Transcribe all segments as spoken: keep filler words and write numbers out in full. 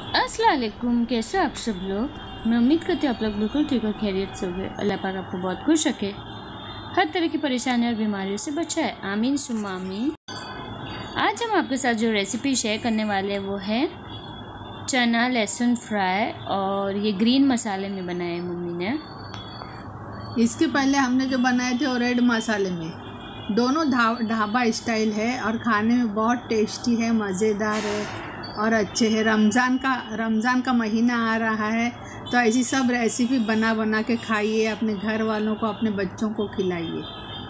अस्सलाम वालेकुम, कैसे आप सब लोग। मैं उम्मीद करती हूँ आप लोग बिल्कुल ठीक और खैरियत से होंगे। अल्लाह पाक आपको बहुत खुश रखे, हर तरह की परेशानी और बीमारियों से बचाए, आमीन सुम्मा आमीन। आज हम आपके साथ जो रेसिपी शेयर करने वाले हैं वो है चना लहसुन फ्राई, और ये ग्रीन मसाले में बनाया है मम्मी ने। इसके पहले हमने जो बनाए थे वो रेड मसाले में। दोनों ढाबा स्टाइल है और खाने में बहुत टेस्टी है, मज़ेदार है और अच्छे हैं। रमज़ान का रमज़ान का महीना आ रहा है तो ऐसी सब रेसिपी बना बना के खाइए, अपने घर वालों को, अपने बच्चों को खिलाइए।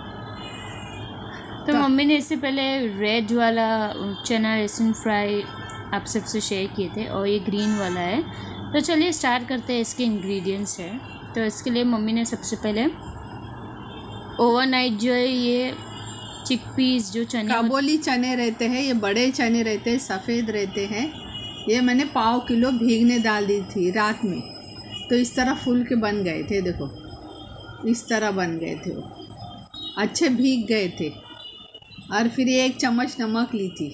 तो, तो मम्मी ने इससे पहले रेड वाला चना लहसुन फ्राई आप सबसे शेयर किए थे और ये ग्रीन वाला है। तो चलिए स्टार्ट करते हैं। इसके इंग्रेडिएंट्स है, तो इसके लिए मम्मी ने सबसे पहले ओवरनाइट जो है ये चिकपीस जो चने काबुली चने रहते हैं, ये बड़े चने रहते हैं, सफ़ेद रहते हैं। ये मैंने पाव किलो भीगने डाल दी थी रात में, तो इस तरह फूल के बन गए थे। देखो इस तरह बन गए थे, वो अच्छे भीग गए थे। और फिर ये एक चम्मच नमक ली थी,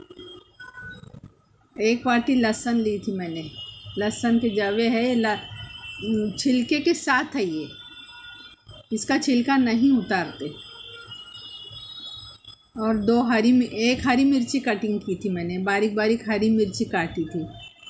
एक वाटी लहसुन ली थी मैंने। लहसुन के जवे है, छिलके के साथ है ये, इसका छिलका नहीं उतारते। और दो हरी एक हरी मिर्ची कटिंग की थी मैंने, बारीक बारीक हरी मिर्ची काटी थी।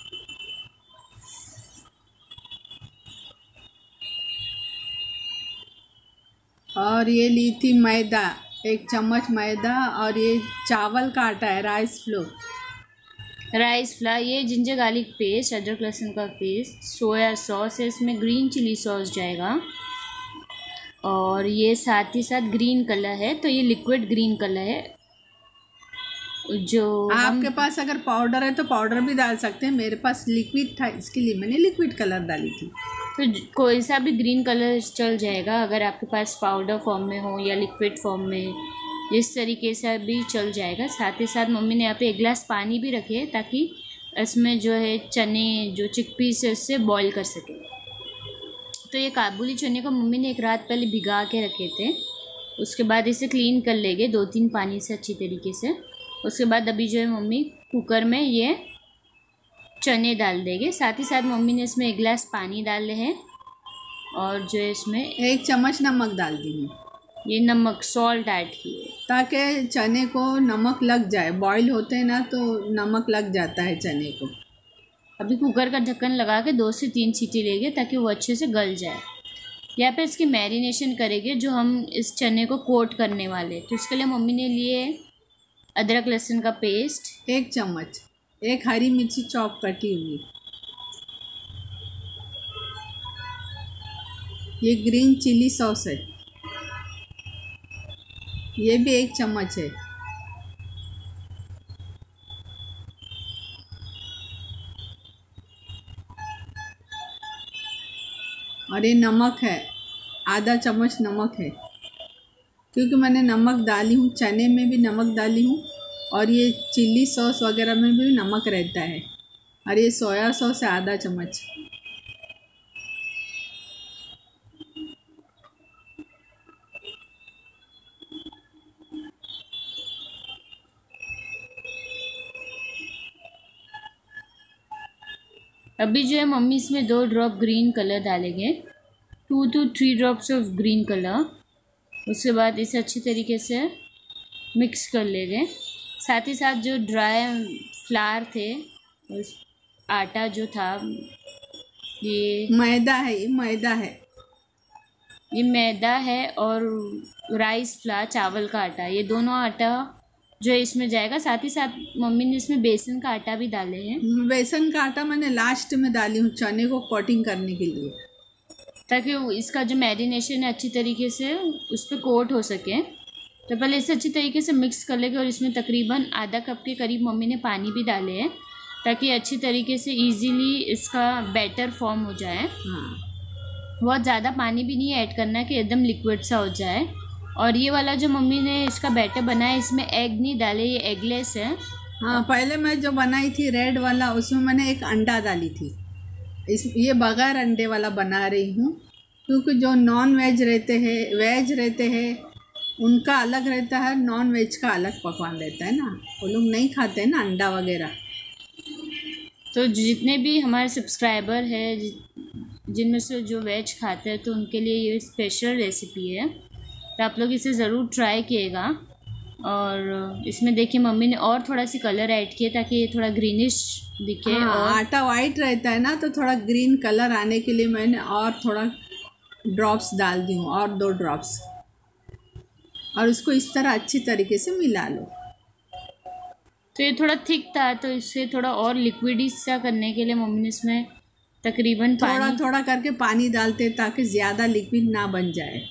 और ये ली थी मैदा, एक चम्मच मैदा। और ये चावल का आटा है, राइस फ्लोर राइस फ्लावर। ये जिंजर गार्लिक पेस्ट, अदरक लहसुन का पेस्ट, सोया सॉस है, इसमें ग्रीन चिली सॉस जाएगा। और ये साथ ही साथ ग्रीन कलर है, तो ये लिक्विड ग्रीन कलर है। जो आपके पास अगर पाउडर है तो पाउडर भी डाल सकते हैं, मेरे पास लिक्विड था इसके लिए मैंने लिक्विड कलर डाली थी। तो कोई सा भी ग्रीन कलर चल जाएगा, अगर आपके पास पाउडर फॉर्म में हो या लिक्विड फॉर्म में, इस तरीके से भी चल जाएगा। साथ ही साथ मम्मी ने यहाँ पे एक गिलास पानी भी रखे ताकि इसमें जो है चने जो चिकपीस है उससे बॉईल कर सके। तो ये काबुली चने को मम्मी ने एक रात पहले भिगा के रखे थे। उसके बाद इसे क्लीन कर लेंगे दो तीन पानी से अच्छी तरीके से। उसके बाद अभी जो है मम्मी कुकर में ये चने डाल देंगे। साथ ही साथ मम्मी ने इसमें एक गिलास पानी डाले हैं और जो है इसमें एक चम्मच नमक डाल दी है। ये नमक सॉल्ट ऐड किए ताकि चने को नमक लग जाए। बॉईल होते हैं ना तो नमक लग जाता है चने को। अभी कुकर का ढक्कन लगा के दो से तीन सीटी लेंगे ताकि वो अच्छे से गल जाए। यहाँ पे इसकी मैरिनेशन करेंगे जो हम इस चने को कोट करने वाले। तो इसके लिए मम्मी ने लिए अदरक लहसुन का पेस्ट एक चम्मच, एक हरी मिर्ची चॉप कटी हुई, ये ग्रीन चिली सॉस है, ये भी एक चम्मच है। और ये नमक है, आधा चम्मच नमक है, क्योंकि मैंने नमक डाली हूँ, चने में भी नमक डाली हूँ और ये चिल्ली सॉस वगैरह में भी नमक रहता है। और ये सोया सॉस है आधा चम्मच। अभी जो है मम्मी इसमें दो ड्रॉप ग्रीन कलर डालेंगे, two two three drops of green colour. उसके बाद इसे अच्छी तरीके से मिक्स कर लेंगे। साथ ही साथ जो ड्राई फ्लावर थे, उस आटा जो था, ये मैदा है, ये मैदा है, ये मैदा है और राइस फ्लावर चावल का आटा, ये दोनों आटा जो है इसमें जाएगा। साथ ही साथ मम्मी ने इसमें बेसन का आटा भी डाले हैं। बेसन का आटा मैंने लास्ट में डाली हूँ चने को कोटिंग करने के लिए, ताकि इसका जो मैरिनेशन है अच्छी तरीके से उस पर कोट हो सके। तो पहले इसे अच्छी तरीके से मिक्स कर लेंगे और इसमें तकरीबन आधा कप के करीब मम्मी ने पानी भी डाले हैं ताकि अच्छी तरीके से इजीली इसका बैटर फॉर्म हो जाए। हाँ, बहुत ज़्यादा पानी भी नहीं ऐड करना कि एकदम लिक्विड सा हो जाए। और ये वाला जो मम्मी ने इसका बैटर बनाया, इसमें एग नहीं डाले, ये एगलेस है। हाँ, पहले मैं जो बनाई थी रेड वाला उसमें मैंने एक अंडा डाली थी। इस ये बगैर अंडे वाला बना रही हूँ, क्योंकि जो नॉन वेज रहते हैं, वेज रहते हैं, उनका अलग रहता है, नॉन वेज का अलग पकवान रहता है ना। वो लोग नहीं खाते हैं ना अंडा वगैरह। तो जितने भी हमारे सब्सक्राइबर हैं, जिनमें से जो वेज खाते हैं, तो उनके लिए ये स्पेशल रेसिपी है, तो आप लोग इसे ज़रूर ट्राई किएगा। और इसमें देखिए मम्मी ने और थोड़ा सी कलर ऐड किया ताकि ये थोड़ा ग्रीनिश दिखे। हाँ, और आटा वाइट रहता है ना, तो थोड़ा ग्रीन कलर आने के लिए मैंने और थोड़ा ड्रॉप्स डाल दी हूँ, और दो ड्रॉप्स, और उसको इस तरह अच्छी तरीके से मिला लो। तो ये थोड़ा थिक था, तो इसे थोड़ा और लिक्विडी सा करने के लिए मम्मी ने इसमें तकरीबन थोड़ा पानी थोड़ा करके पानी डालते ताकि ज़्यादा लिक्विड ना बन जाए।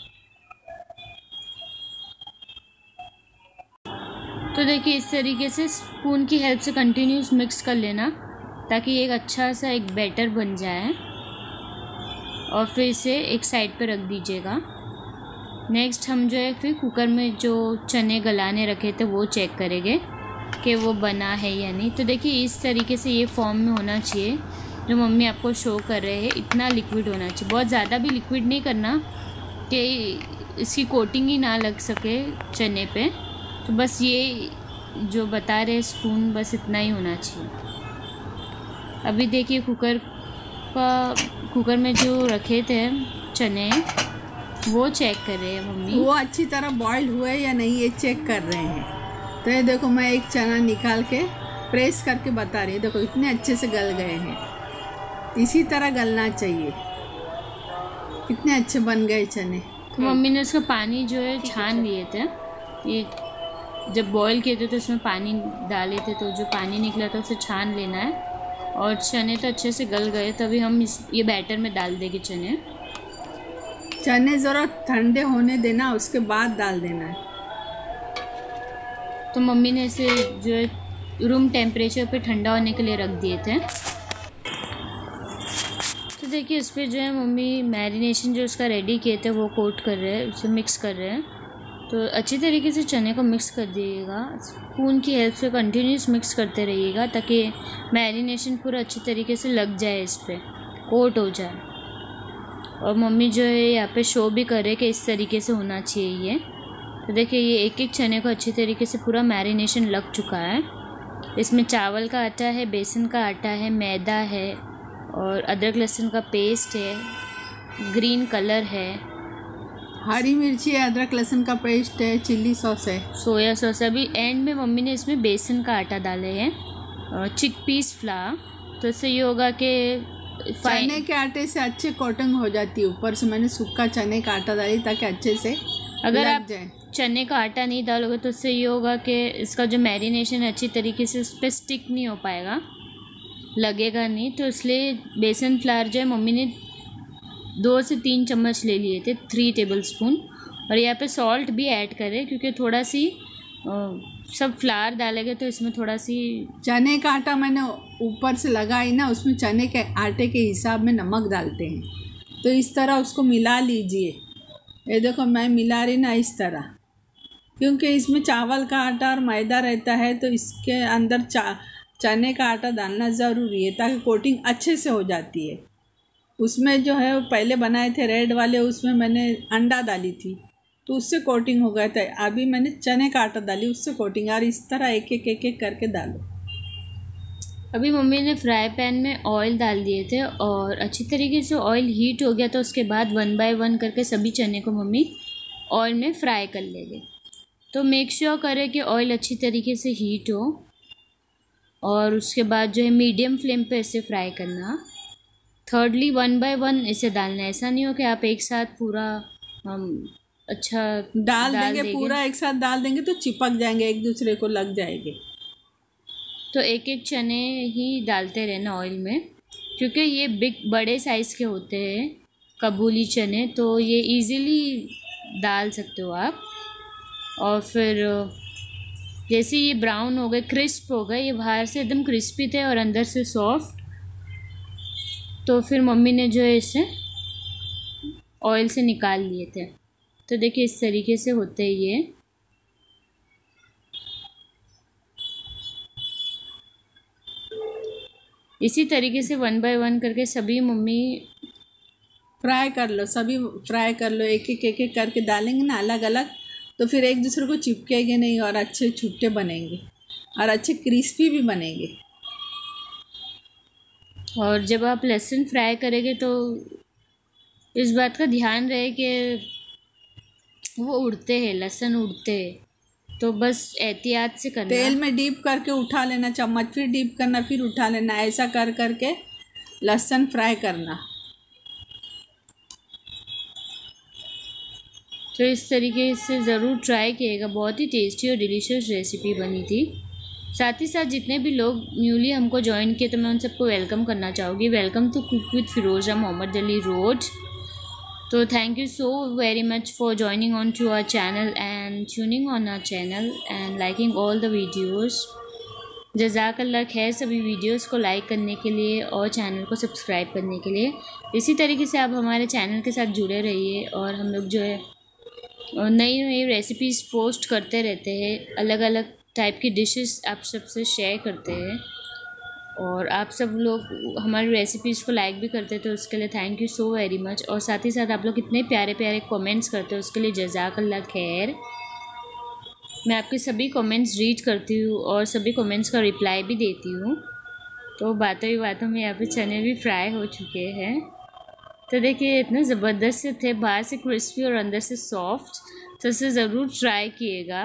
तो देखिए इस तरीके से स्पून की हेल्प से कंटिन्यूस मिक्स कर लेना ताकि एक अच्छा सा एक बैटर बन जाए, और फिर इसे एक साइड पर रख दीजिएगा। नेक्स्ट हम जो है फिर कुकर में जो चने गलाने रखे थे वो चेक करेंगे कि वो बना है या नहीं। तो देखिए इस तरीके से ये फॉर्म में होना चाहिए जो मम्मी आपको शो कर रहे हैं, इतना लिक्विड होना चाहिए। बहुत ज़्यादा भी लिक्विड नहीं करना कि इसकी कोटिंग ही ना लग सके चने पे। तो बस ये जो बता रहे स्पून, बस इतना ही होना चाहिए। अभी देखिए कुकर का कुकर में जो रखे थे चने वो चेक कर रहे हैं मम्मी, वो अच्छी तरह बॉईल हुए या नहीं ये चेक कर रहे हैं। तो ये देखो मैं एक चना निकाल के प्रेस करके बता रही हूँ, देखो इतने अच्छे से गल गए हैं। इसी तरह गलना चाहिए। कितने अच्छे बन गए चने। तो मम्मी ने उसका पानी जो है छान लिए थे, ये जब बॉईल किए थे तो उसमें पानी डाले थे, तो जो पानी निकला था उसे छान लेना है। और चने तो अच्छे से गल गए, तभी हम इस ये बैटर में डाल देंगे चने। चने ज़रा ठंडे होने देना, उसके बाद डाल देना है। तो मम्मी ने इसे जो है रूम टेम्परेचर पे ठंडा होने के लिए रख दिए थे। तो देखिए इस पर जो है मम्मी मैरिनेशन जो उसका रेडी किए थे वो कोट कर रहे हैं, उसे मिक्स कर रहे हैं। तो अच्छी तरीके से चने को मिक्स कर दीजिएगा, स्पून की हेल्प से कंटिन्यूस मिक्स करते रहिएगा ताकि मैरिनेशन पूरा अच्छी तरीके से लग जाए, इस पर कोट हो जाए। और मम्मी जो है यहाँ पे शो भी करे कि इस तरीके से होना चाहिए ये। तो देखिए ये एक एक चने को अच्छी तरीके से पूरा मैरिनेशन लग चुका है। इसमें चावल का आटा है, बेसन का आटा है, मैदा है, और अदरक लहसुन का पेस्ट है, ग्रीन कलर है, हरी मिर्ची है, अदरक लहसुन का पेस्ट है, चिल्ली सॉस है, सोया सॉस। अभी एंड में मम्मी ने इसमें बेसन का आटा डाले हैं, चिक पीस फ्लावर। तो इससे ये होगा कि चने के आटे से अच्छे कोटिंग हो जाती है। ऊपर से मैंने सूखा चने का आटा डाली ताकि अच्छे से अगर लग आप जाए। चने का आटा नहीं डालोगे तो इससे ये होगा कि इसका जो मैरिनेशन है अच्छी तरीके से उस पर स्टिक नहीं हो पाएगा, लगेगा नहीं। तो इसलिए बेसन फ्लावर जो है मम्मी ने दो से तीन चम्मच ले लिए थे, थ्री टेबल स्पून। और यहाँ पे सॉल्ट भी ऐड करें क्योंकि थोड़ा सी आ, सब फ्लावर डालेंगे तो इसमें थोड़ा सी चने का आटा मैंने ऊपर से लगाई ना, उसमें चने के आटे के हिसाब में नमक डालते हैं। तो इस तरह उसको मिला लीजिए। ये देखो मैं मिला रही ना इस तरह, क्योंकि इसमें चावल का आटा और मैदा रहता है, तो इसके अंदर चा चने का आटा डालना ज़रूरी है ताकि कोटिंग अच्छे से हो जाती है। उसमें जो है पहले बनाए थे रेड वाले, उसमें मैंने अंडा डाली थी तो उससे कोटिंग हो गया था। अभी मैंने चने का आटा डाली, उससे कोटिंग। और इस तरह एक एक एक एक करके डालो। अभी मम्मी ने फ्राई पैन में ऑयल डाल दिए थे और अच्छी तरीके से ऑयल हीट हो गया, तो उसके बाद वन बाय वन करके सभी चने को मम्मी ऑयल में फ्राई कर लेंगे। तो मेक श्योर करें कि ऑयल अच्छी तरीके से हीट हो, और उसके बाद जो है मीडियम फ्लेम पे इसे फ्राई करना। थर्डली वन बाय वन इसे डालना है, ऐसा नहीं हो कि आप एक साथ पूरा हम अच्छा डाल, डाल देंगे, पूरा एक साथ डाल देंगे तो चिपक जाएंगे, एक दूसरे को लग जाएंगे। तो एक एक चने ही डालते रहना ऑयल में, क्योंकि ये बिग बड़े साइज़ के होते हैं काबुली चने, तो ये इजीली डाल सकते हो आप। और फिर जैसे ये ब्राउन हो गए, क्रिस्प हो गए, ये बाहर से एकदम क्रिस्पी थे और अंदर से सॉफ्ट, तो फिर मम्मी ने जो है इसे ऑयल से निकाल लिए थे। तो देखिए इस तरीके से होते हैं ये। इसी तरीके से वन बाय वन करके सभी मम्मी फ्राई कर लो, सभी फ्राई कर लो। एक एक एक एक करके डालेंगे ना अलग अलग, तो फिर एक दूसरे को चिपकेंगे नहीं और अच्छे छुट्टे बनेंगे और अच्छे क्रिस्पी भी बनेंगे। और जब आप लहसुन फ्राई करेंगे तो इस बात का ध्यान रहे कि वो उड़ते हैं, लहसुन उड़ते हैं, तो बस एहतियात से करना। तेल में डीप करके उठा लेना, चम्मच फिर डीप करना, फिर उठा लेना, ऐसा कर करके लहसुन फ्राई करना। तो इस तरीके से ज़रूर ट्राई कीजिएगा, बहुत ही टेस्टी और डिलीशियस रेसिपी बनी थी। साथ ही साथ जितने भी लोग न्यूली हमको ज्वाइन किए तो मैं उन सबको वेलकम करना चाहूँगी। Welcome to cook with Firoza, Mohammed Ali road. तो thank you so very much for joining on to our channel and tuning on our channel and liking all the videos. जज़ाकल्लाह खैर सभी वीडियोस को लाइक करने के लिए और चैनल को सब्सक्राइब करने के लिए। इसी तरीके से आप हमारे चैनल के साथ जुड़े रहिए और हम लोग जो है नई नई रेसिपीज़ पोस्ट करते रहते हैं, अलग अलग टाइप की डिशेस आप सबसे शेयर करते हैं और आप सब लोग हमारी रेसिपीज़ को लाइक भी करते हैं, तो उसके लिए thank you so very much. और साथ ही साथ आप लोग इतने प्यारे प्यारे कमेंट्स करते हैं, उसके लिए जज़ाकल्लाह खैर। मैं आपके सभी कमेंट्स रीड करती हूँ और सभी कमेंट्स का रिप्लाई भी देती हूँ। तो बातों ही बातों में यहाँ पे चने भी फ्राई हो चुके हैं। तो देखिए इतने ज़बरदस्त से थे, बाहर से क्रिस्पी और अंदर से सॉफ्ट, तो इसे ज़रूर ट्राई किएगा।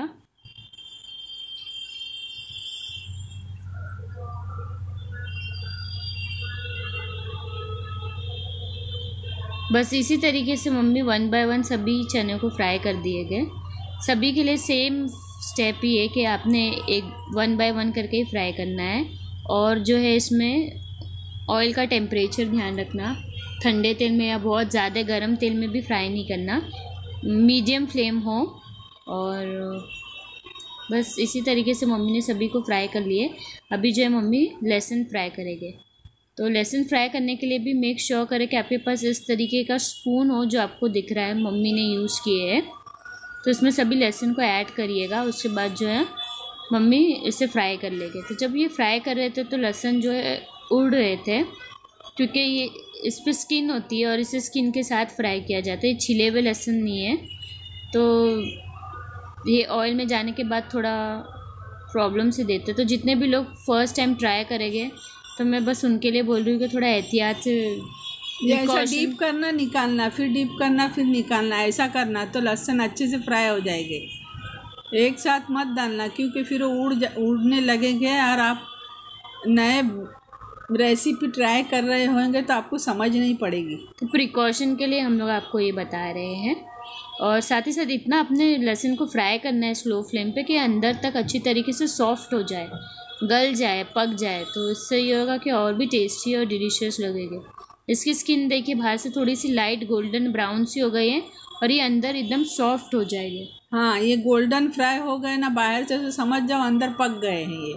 बस इसी तरीके से मम्मी वन बाय वन सभी चने को फ्राई कर दिए गए। सभी के लिए सेम स्टेप ही है कि आपने एक वन बाय वन करके ही फ्राई करना है। और जो है इसमें ऑयल का टेम्परेचर ध्यान रखना, ठंडे तेल में या बहुत ज़्यादा गर्म तेल में भी फ्राई नहीं करना, मीडियम फ्लेम हो। और बस इसी तरीके से मम्मी ने सभी को फ्राई कर लिए। अभी जो है मम्मी लहसुन फ्राई करेंगे। तो लहसुन फ्राई करने के लिए भी मेक श्योर करें कि आपके पास इस तरीके का स्पून हो जो आपको दिख रहा है मम्मी ने यूज़ किए है। तो इसमें सभी लहसुन को ऐड करिएगा। उसके बाद जो है मम्मी इसे फ्राई कर लेंगे। तो जब ये फ्राई कर रहे थे तो लहसुन जो है उड़ रहे थे, क्योंकि ये इस पर स्किन होती है और इसे स्किन के साथ फ्राई किया जाता है, छिले हुए लहसुन नहीं है। तो ये ऑयल में जाने के बाद थोड़ा प्रॉब्लम से देते। तो जितने भी लोग फर्स्ट टाइम ट्राई करेंगे तो मैं बस उनके लिए बोल रही हूँ कि थोड़ा एहतियात से, ऐसा डीप करना, निकालना, फिर डीप करना, फिर निकालना, ऐसा करना तो लहसुन अच्छे से फ्राई हो जाएंगे। एक साथ मत डालना क्योंकि फिर वो उड़ उड़ने लगेंगे और आप नए रेसिपी ट्राई कर रहे होंगे तो आपको समझ नहीं पड़ेगी। तो प्रिकॉशन के लिए हम लोग आपको ये बता रहे हैं। और साथ ही साथ इतना अपने लहसुन को फ्राई करना है स्लो फ्लेम पे कि अंदर तक अच्छी तरीके से सॉफ्ट हो जाए, गल जाए, पक जाए। तो इससे ये होगा कि और भी टेस्टी और डिलीशियस लगेगी। इसकी स्किन देखिए बाहर से थोड़ी सी लाइट गोल्डन ब्राउन सी हो गई है और ये अंदर एकदम सॉफ्ट हो जाएगी। हाँ, ये गोल्डन फ्राई हो गए ना बाहर से, तो समझ जाओ अंदर पक गए हैं ये।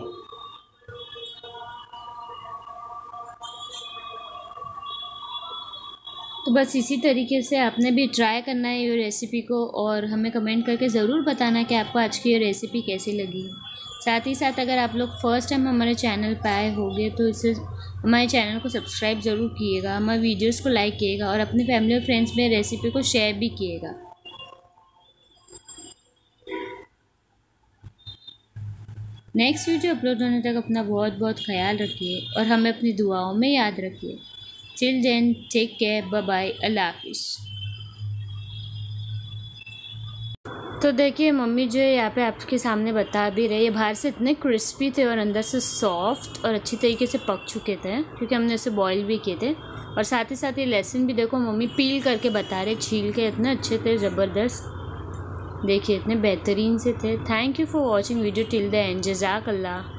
तो बस इसी तरीके से आपने भी ट्राई करना है ये रेसिपी को और हमें कमेंट करके ज़रूर बताना कि आपको आज की ये रेसिपी कैसी लगी। साथ ही साथ अगर आप लोग फर्स्ट टाइम हमारे चैनल पर आए होंगे तो इसे हमारे चैनल को सब्सक्राइब ज़रूर कीजिएगा, हमारे वीडियोस को लाइक कीजिएगा और अपने फैमिली और फ्रेंड्स में रेसिपी को शेयर भी कीजिएगा। नेक्स्ट वीडियो अपलोड होने तक अपना बहुत बहुत ख्याल रखिए और हमें अपनी दुआओं में याद रखिए। Till then take care, bye bye, Allah हाफिज़। तो देखिए मम्मी जो है यहाँ पे आपके सामने बता भी रही है, बाहर से इतने क्रिस्पी थे और अंदर से सॉफ्ट और अच्छी तरीके से पक चुके थे क्योंकि हमने इसे बॉईल भी किए थे। और साथ ही साथ ये लहसुन भी देखो मम्मी पील करके बता रहे, छील के, इतने अच्छे थे, ज़बरदस्त। देखिए इतने बेहतरीन से थे। Thank you for watching video till the end. जज़ाकल्लाह।